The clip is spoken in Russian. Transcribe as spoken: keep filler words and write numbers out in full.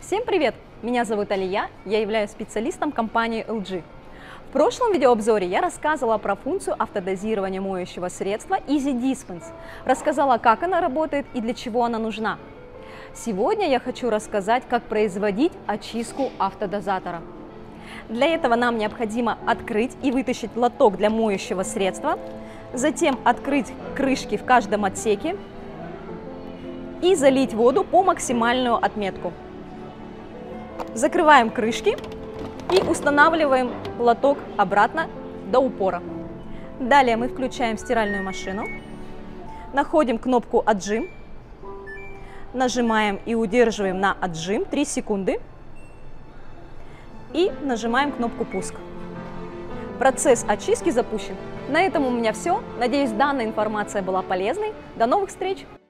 Всем привет! Меня зовут Алия, я являюсь специалистом компании эл джи. В прошлом видеообзоре я рассказывала про функцию автодозирования моющего средства Easy Dispense, рассказала, как она работает и для чего она нужна. Сегодня я хочу рассказать, как производить очистку автодозатора. Для этого нам необходимо открыть и вытащить лоток для моющего средства, затем открыть крышки в каждом отсеке и залить воду по максимальную отметку. Закрываем крышки и устанавливаем лоток обратно до упора. Далее мы включаем стиральную машину, находим кнопку «Отжим», нажимаем и удерживаем на отжим три секунды и нажимаем кнопку «Пуск». Процесс очистки запущен. На этом у меня все. Надеюсь, данная информация была полезной. До новых встреч!